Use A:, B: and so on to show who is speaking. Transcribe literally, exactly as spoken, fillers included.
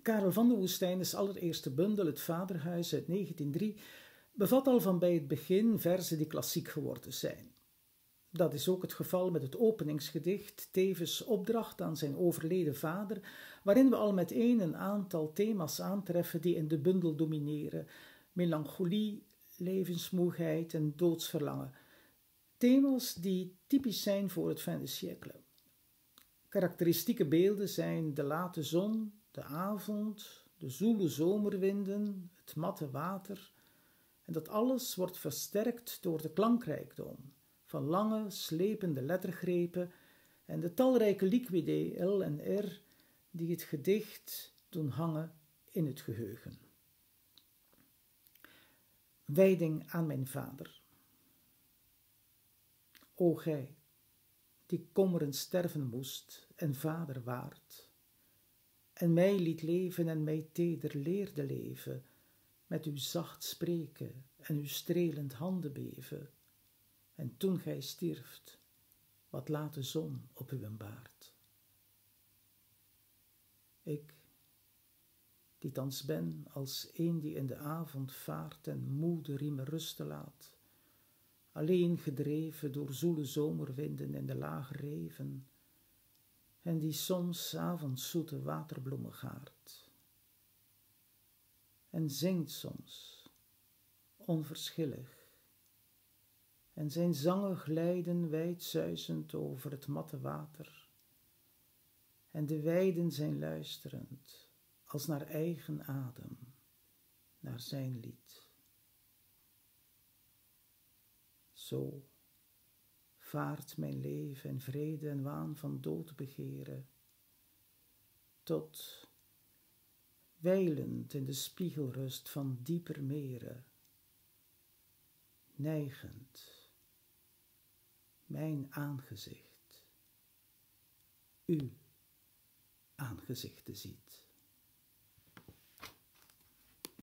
A: Karel van de Woestijn's allereerste bundel, Het Vaderhuis uit negentien nul drie, bevat al van bij het begin verzen die klassiek geworden zijn. Dat is ook het geval met het openingsgedicht, tevens opdracht aan zijn overleden vader, waarin we al meteen een aantal thema's aantreffen die in de bundel domineren: melancholie, levensmoeheid en doodsverlangen. Thema's die typisch zijn voor het fin de siècle. Karakteristieke beelden zijn de late zon, de avond, de zoele zomerwinden, het matte water. En dat alles wordt versterkt door de klankrijkdom van lange, slepende lettergrepen en de talrijke liquidae L en R die het gedicht doen hangen in het geheugen. Wijding aan mijn vader. O gij, die kommerend sterven moest en vader waart, en mij liet leven en mij teder leerde leven, met uw zacht spreken en uw strelend handen beven, en toen gij stierft, wat laat de zon op uw baard. Ik, die thans ben als een die in de avond vaart en moe de riemen rusten laat, alleen gedreven door zoele zomerwinden in de lage reven, en die soms avonds zoete waterbloemen gaart, en zingt soms, onverschillig, en zijn zangen glijden wijd zuizend over het matte water, en de weiden zijn luisterend, als naar eigen adem, naar zijn lied. Zo vaart mijn leven in vrede en waan van doodbegeren, tot, wijlend in de spiegelrust van dieper meren, neigend, mijn aangezicht, uw aangezichten ziet.